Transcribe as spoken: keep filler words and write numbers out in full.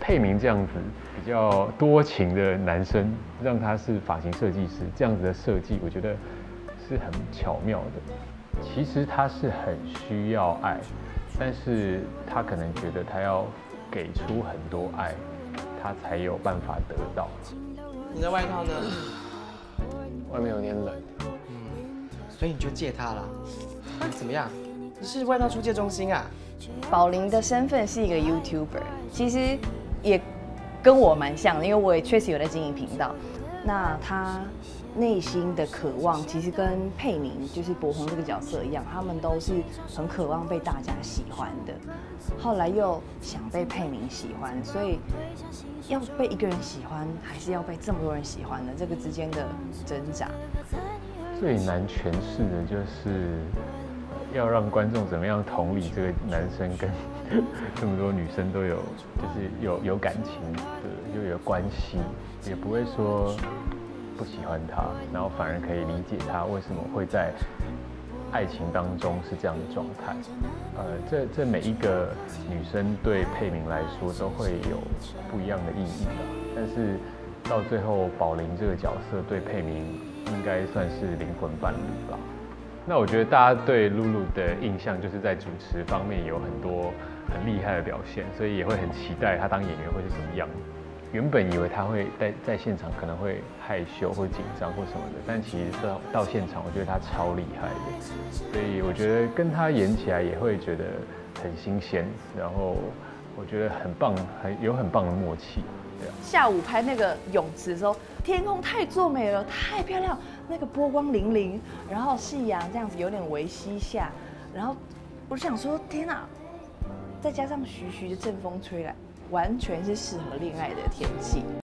佩明这样子比较多情的男生，让他是发型设计师，这样子的设计，我觉得是很巧妙的。其实他是很需要爱，但是他可能觉得他要给出很多爱，他才有办法得到。 你的外套呢？ 外面有点冷。 嗯，所以你就借它了。啊，怎么样？你是外套出借中心啊？ 宝玲的身份是一个 YouTuber， 其实也跟我蛮像的，因为我也确实有在经营频道。那他内心的渴望，其实跟佩宁就是博宏这个角色一样，他们都是很渴望被大家喜欢的。后来又想被佩宁喜欢，所以要被一个人喜欢，还是要被这么多人喜欢呢？这个之间的挣扎。 最难诠释的就是要让观众怎么样同理这个男生跟这么多女生都有，就是有有感情的，又有关系，也不会说不喜欢他，然后反而可以理解他为什么会在爱情当中是这样的状态。呃，这这每一个女生对佩明来说都会有不一样的意义的，但是到最后宝玲这个角色对佩明应该算是灵魂伴侣吧。那我觉得大家对露露的印象就是在主持方面有很多很厉害的表现，所以也会很期待她当演员会是什么样。原本以为她会在在现场可能会害羞或紧张或什么的，但其实到到现场，我觉得她超厉害的，所以我觉得跟她演起来也会觉得很新鲜，然后我觉得很棒，很有很棒的默契。对啊。 下午拍那个泳池的时候，天空太作美了，太漂亮，那个波光粼粼，然后夕阳这样子有点微西下，然后我就想说，天哪！再加上徐徐的阵风吹来，完全是适合恋爱的天气。